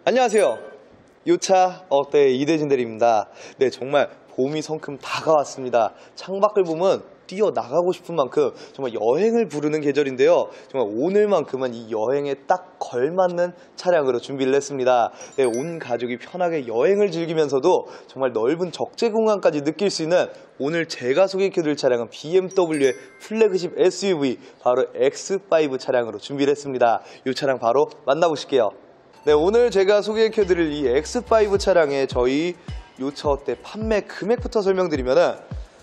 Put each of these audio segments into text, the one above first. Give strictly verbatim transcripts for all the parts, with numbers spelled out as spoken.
안녕하세요. 요차 어때 이대진 대리입니다. 네, 정말 봄이 성큼 다가왔습니다. 창밖을 보면 뛰어나가고 싶은 만큼 정말 여행을 부르는 계절인데요. 정말 오늘만큼은 이 여행에 딱 걸맞는 차량으로 준비를 했습니다. 네, 온 가족이 편하게 여행을 즐기면서도 정말 넓은 적재 공간까지 느낄 수 있는 오늘 제가 소개해드릴 차량은 비엠더블유의 플래그십 에스유브이 바로 엑스 파이브 차량으로 준비를 했습니다. 이 차량 바로 만나보실게요. 네, 오늘 제가 소개해드릴 이 엑스 파이브 차량의 저희 요차 어때 판매 금액부터 설명드리면은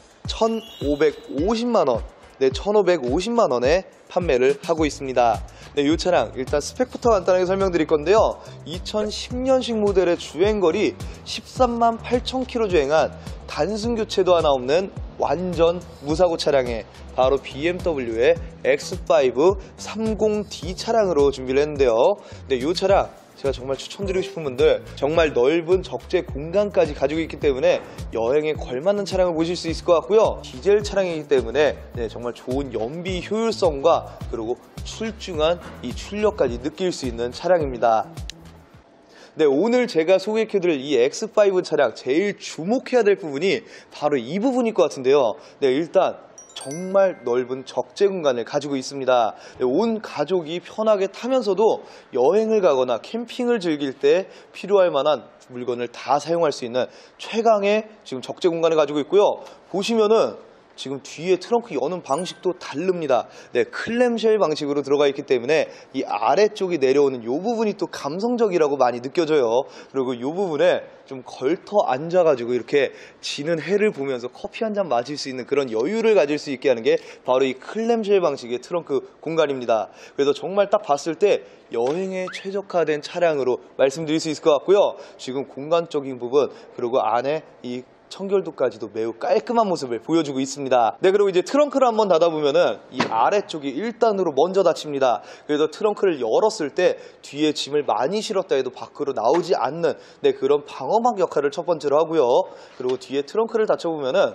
천오백오십만 원, 네, 천오백오십만 원에 판매를 하고 있습니다. 네, 이 차량 일단 스펙부터 간단하게 설명드릴 건데요. 이천십 년식 모델의 주행거리 십삼만 팔천 킬로미터 주행한 단순 교체도 하나 없는 완전 무사고 차량에 바로 비엠더블유의 엑스 파이브 삼십 디 차량으로 준비를 했는데요. 네, 이 차량 제가 정말 추천드리고 싶은 분들, 정말 넓은 적재 공간까지 가지고 있기 때문에 여행에 걸맞는 차량을 보실 수 있을 것 같고요. 디젤 차량이기 때문에 네, 정말 좋은 연비 효율성과 그리고 출중한 이 출력까지 느낄 수 있는 차량입니다. 네, 오늘 제가 소개해드릴 이 엑스 파이브 차량 제일 주목해야 될 부분이 바로 이 부분일 것 같은데요. 네, 일단 정말 넓은 적재 공간을 가지고 있습니다. 네, 온 가족이 편하게 타면서도 여행을 가거나 캠핑을 즐길 때 필요할 만한 물건을 다 사용할 수 있는 최강의 지금 적재 공간을 가지고 있고요. 보시면은 지금 뒤에 트렁크 여는 방식도 다릅니다. 네, 클램쉘 방식으로 들어가 있기 때문에 이 아래쪽이 내려오는 이 부분이 또 감성적이라고 많이 느껴져요. 그리고 이 부분에 좀 걸터 앉아가지고 이렇게 지는 해를 보면서 커피 한 잔 마실 수 있는 그런 여유를 가질 수 있게 하는 게 바로 이 클램쉘 방식의 트렁크 공간입니다. 그래서 정말 딱 봤을 때 여행에 최적화된 차량으로 말씀드릴 수 있을 것 같고요. 지금 공간적인 부분 그리고 안에 이 청결도까지도 매우 깔끔한 모습을 보여주고 있습니다. 네, 그리고 이제 트렁크를 한번 닫아보면은 이 아래쪽이 일 단으로 먼저 닫힙니다. 그래서 트렁크를 열었을 때 뒤에 짐을 많이 실었다 해도 밖으로 나오지 않는 네, 그런 방어막 역할을 첫 번째로 하고요. 그리고 뒤에 트렁크를 닫혀보면은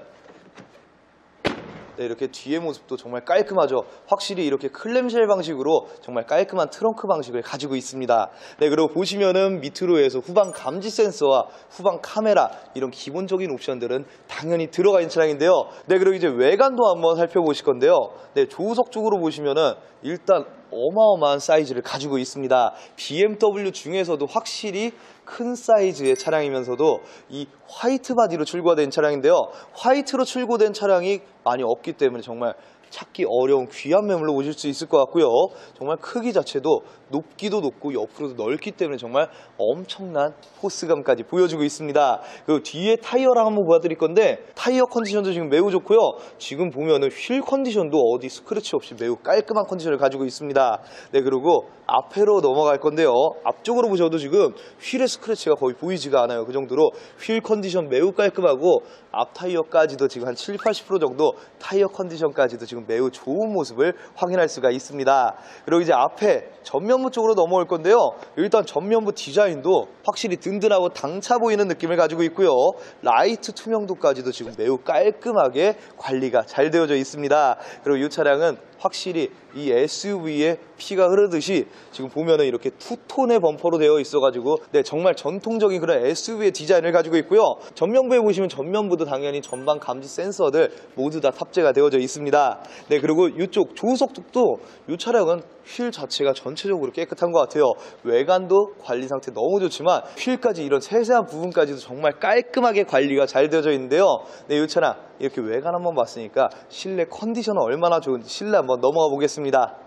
네, 이렇게 뒤의 모습도 정말 깔끔하죠. 확실히 이렇게 클램쉘 방식으로 정말 깔끔한 트렁크 방식을 가지고 있습니다. 네, 그리고 보시면은 밑으로 해서 후방 감지 센서와 후방 카메라 이런 기본적인 옵션들은 당연히 들어가 있는 차량인데요. 네, 그리고 이제 외관도 한번 살펴보실 건데요. 네, 조수석 쪽으로 보시면은 일단 어마어마한 사이즈를 가지고 있습니다. 비엠더블유 중에서도 확실히 큰 사이즈의 차량이면서도 이 화이트 바디로 출고된 차량인데요. 화이트로 출고된 차량이 많이 없기 때문에 정말 찾기 어려운 귀한 매물로 보실 수 있을 것 같고요. 정말 크기 자체도 높기도 높고 옆으로도 넓기 때문에 정말 엄청난 포스감까지 보여주고 있습니다. 그 뒤에 타이어랑 한번 보여드릴 건데 타이어 컨디션도 지금 매우 좋고요. 지금 보면은 휠 컨디션도 어디 스크래치 없이 매우 깔끔한 컨디션을 가지고 있습니다. 네, 그리고 앞으로 넘어갈 건데요. 앞쪽으로 보셔도 지금 휠의 스크래치가 거의 보이지가 않아요. 그 정도로 휠 컨디션 매우 깔끔하고 앞 타이어까지도 지금 한 칠십, 팔십 퍼센트 정도 타이어 컨디션까지도 지금 매우 좋은 모습을 확인할 수가 있습니다. 그리고 이제 앞에 전면부 쪽으로 넘어올 건데요. 일단 전면부 디자인도 확실히 든든하고 당차 보이는 느낌을 가지고 있고요. 라이트 투명도까지도 지금 매우 깔끔하게 관리가 잘 되어져 있습니다. 그리고 이 차량은 확실히 이 에스유브이에 피가 흐르듯이 지금 보면은 이렇게 투톤의 범퍼로 되어 있어가지고 네, 정말 전통적인 그런 에스유브이의 디자인을 가지고 있고요. 전면부에 보시면 전면부도 당연히 전방 감지 센서들 모두 다 탑재가 되어져 있습니다. 네, 그리고 이쪽 조수석 쪽도 이 차량은 휠 자체가 전체적으로 깨끗한 것 같아요. 외관도 관리 상태 너무 좋지만 휠까지 이런 세세한 부분까지도 정말 깔끔하게 관리가 잘 되어져 있는데요. 네, 이 차량 이렇게 외관 한번 봤으니까 실내 컨디션은 얼마나 좋은지 실내 한번 넘어가 보겠습니다.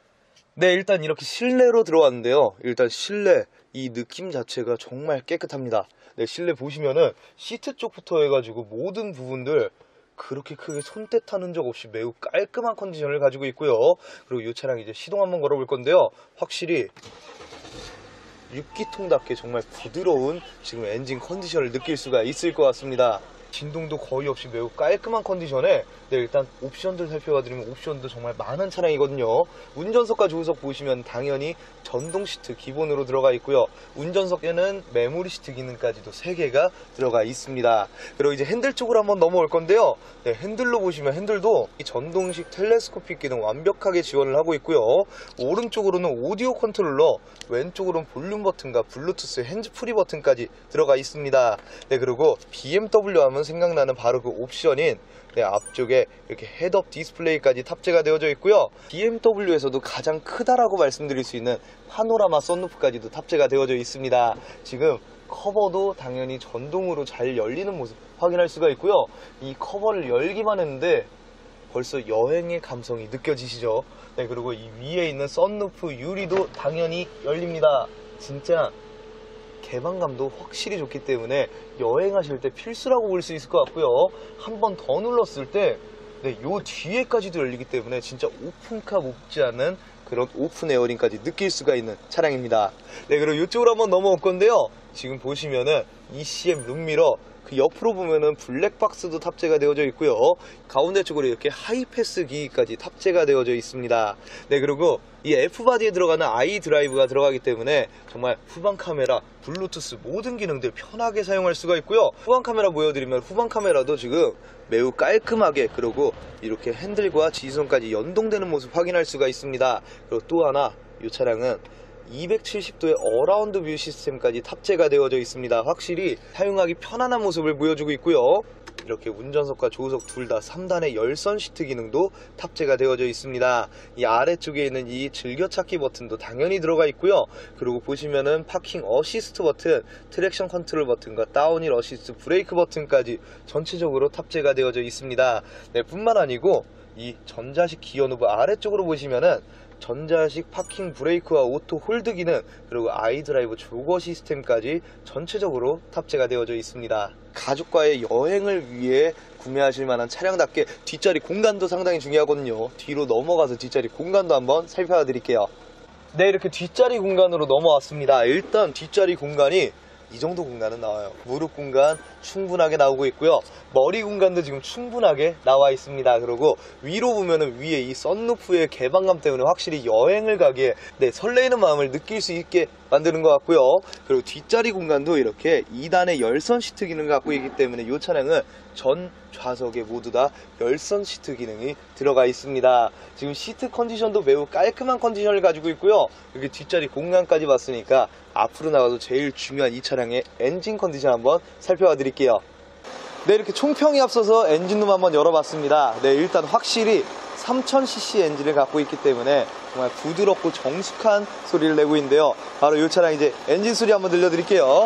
네, 일단 이렇게 실내로 들어왔는데요. 일단 실내 이 느낌 자체가 정말 깨끗합니다. 네, 실내 보시면은 시트 쪽부터 해가지고 모든 부분들 그렇게 크게 손때타는 적 없이 매우 깔끔한 컨디션을 가지고 있고요. 그리고 이 차량 이제 시동 한번 걸어볼 건데요. 확실히 육 기통답게 정말 부드러운 지금 엔진 컨디션을 느낄 수가 있을 것 같습니다. 진동도 거의 없이 매우 깔끔한 컨디션에 네, 일단 옵션들 살펴봐드리면 옵션도 정말 많은 차량이거든요. 운전석과 조수석 보시면 당연히 전동 시트 기본으로 들어가 있고요. 운전석에는 메모리 시트 기능까지도 세 개가 들어가 있습니다. 그리고 이제 핸들 쪽으로 한번 넘어올 건데요. 네, 핸들로 보시면 핸들도 이 전동식 텔레스코픽 기능 완벽하게 지원을 하고 있고요. 오른쪽으로는 오디오 컨트롤러, 왼쪽으로는 볼륨 버튼과 블루투스 핸즈프리 버튼까지 들어가 있습니다. 네, 그리고 비엠더블유 하면 생각나는 바로 그 옵션인 네, 앞쪽에 이렇게 헤드업 디스플레이까지 탑재가 되어져 있고요. 비엠더블유에서도 가장 크다라고 말씀드릴 수 있는 파노라마 썬루프까지도 탑재가 되어져 있습니다. 지금 커버도 당연히 전동으로 잘 열리는 모습 확인할 수가 있고요. 이 커버를 열기만 했는데 벌써 여행의 감성이 느껴지시죠? 네, 그리고 이 위에 있는 썬루프 유리도 당연히 열립니다. 진짜 개방감도 확실히 좋기 때문에 여행하실 때 필수라고 볼 수 있을 것 같고요. 한 번 더 눌렀을 때 네, 요 뒤에까지도 열리기 때문에 진짜 오픈카 못지 않은 그런 오픈 에어링까지 느낄 수가 있는 차량입니다. 네, 그리고 이쪽으로 한번 넘어올 건데요. 지금 보시면은 이씨엠 룸미러, 그 옆으로 보면은 블랙박스도 탑재가 되어져 있고요. 가운데 쪽으로 이렇게 하이패스 기기까지 탑재가 되어져 있습니다. 네, 그리고 이 F바디에 들어가는 아이 드라이브가 들어가기 때문에 정말 후방 카메라, 블루투스 모든 기능들 편하게 사용할 수가 있고요. 후방 카메라 보여드리면 후방 카메라도 지금 매우 깔끔하게, 그리고 이렇게 핸들과 지시선까지 연동되는 모습 확인할 수가 있습니다. 그리고 또 하나, 이 차량은 이백칠십 도의 어라운드 뷰 시스템까지 탑재가 되어져 있습니다. 확실히 사용하기 편안한 모습을 보여주고 있고요. 이렇게 운전석과 조수석 둘 다 삼 단의 열선 시트 기능도 탑재가 되어져 있습니다. 이 아래쪽에 있는 이 즐겨찾기 버튼도 당연히 들어가 있고요. 그리고 보시면은 파킹 어시스트 버튼, 트랙션 컨트롤 버튼과 다운힐 어시스트 브레이크 버튼까지 전체적으로 탑재가 되어져 있습니다. 네, 뿐만 아니고 이 전자식 기어 노브 아래쪽으로 보시면은 전자식 파킹 브레이크와 오토 홀드 기능, 그리고 아이드라이브 조거 시스템까지 전체적으로 탑재가 되어져 있습니다. 가족과의 여행을 위해 구매하실 만한 차량답게 뒷자리 공간도 상당히 중요하거든요. 뒤로 넘어가서 뒷자리 공간도 한번 살펴봐 드릴게요. 네, 이렇게 뒷자리 공간으로 넘어왔습니다. 일단 뒷자리 공간이 이 정도 공간은 나와요. 무릎 공간 충분하게 나오고 있고요. 머리 공간도 지금 충분하게 나와 있습니다. 그리고 위로 보면은 위에 이 썬루프의 개방감 때문에 확실히 여행을 가기에 네, 설레이는 마음을 느낄 수 있게 만드는 것 같고요. 그리고 뒷자리 공간도 이렇게 이 단의 열선 시트 기능을 갖고 있기 때문에 이 차량은 전 좌석에 모두 다 열선 시트 기능이 들어가 있습니다. 지금 시트 컨디션도 매우 깔끔한 컨디션을 가지고 있고요. 여기 뒷자리 공간까지 봤으니까 앞으로 나가도 제일 중요한 이 차량의 엔진 컨디션 한번 살펴봐 드릴게요. 네, 이렇게 총평이 앞서서 엔진룸 한번 열어봤습니다. 네, 일단 확실히 삼천 씨씨 엔진을 갖고 있기 때문에 정말 부드럽고 정숙한 소리를 내고 있는데요. 바로 이 차량 이제 엔진 소리 한번 들려드릴게요.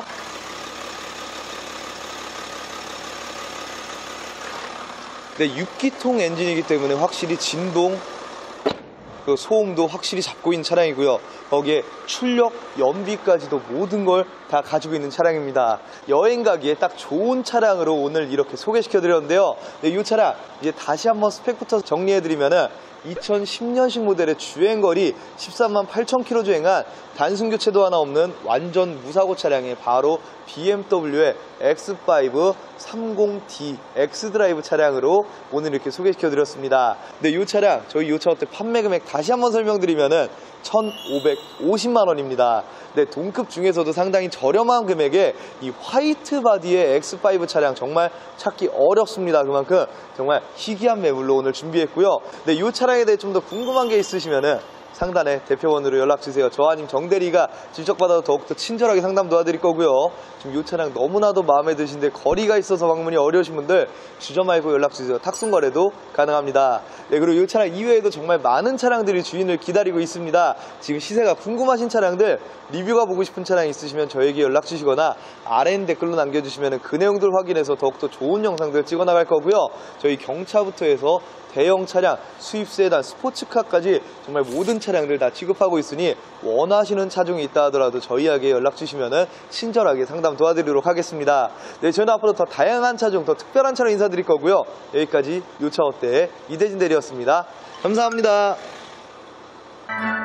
네, 육 기통 엔진이기 때문에 확실히 진동, 그 소음도 확실히 잡고 있는 차량이고요. 거기에 출력, 연비까지도 모든 걸 다 가지고 있는 차량입니다. 여행 가기에 딱 좋은 차량으로 오늘 이렇게 소개시켜 드렸는데요. 네, 이 차량 이제 다시 한번 스펙부터 정리해 드리면은 이천십 년식 모델의 주행거리 십삼만 팔천 킬로미터 주행한 단순 교체도 하나 없는 완전 무사고 차량이 바로 비엠더블유의 엑스 파이브 삼십 디 X드라이브 차량으로 오늘 이렇게 소개시켜 드렸습니다. 네, 이 차량 저희 이 차원대 판매 금액 다시 한번 설명드리면은 천오백오십만 원입니다. 네, 동급 중에서도 상당히 저렴한 금액에 이 화이트 바디의 엑스 파이브 차량 정말 찾기 어렵습니다. 그만큼 정말 희귀한 매물로 오늘 준비했고요. 네, 이 차량에 대해 좀 더 궁금한 게 있으시면은 상단에 대표번호로 연락주세요. 저 아님 정대리가 직접 받아도 더욱더 친절하게 상담 도와드릴 거고요. 지금 이 차량 너무나도 마음에 드신데 거리가 있어서 방문이 어려우신 분들 주저 말고 연락주세요. 탁송거래도 가능합니다. 네, 그리고 이 차량 이외에도 정말 많은 차량들이 주인을 기다리고 있습니다. 지금 시세가 궁금하신 차량들, 리뷰가 보고 싶은 차량 있으시면 저에게 연락 주시거나 아래인 댓글로 남겨주시면 그 내용들 확인해서 더욱더 좋은 영상들 찍어 나갈 거고요. 저희 경차부터 해서 대형 차량, 수입 세단, 스포츠카까지 정말 모든 차량들 다 취급하고 있으니 원하시는 차종이 있다 하더라도 저희에게 연락 주시면 친절하게 상담 도와드리도록 하겠습니다. 네, 저희는 앞으로 더 다양한 차종, 더 특별한 차량 인사드릴 거고요. 여기까지 요차어때의 이대진 대리였습니다. 감사합니다.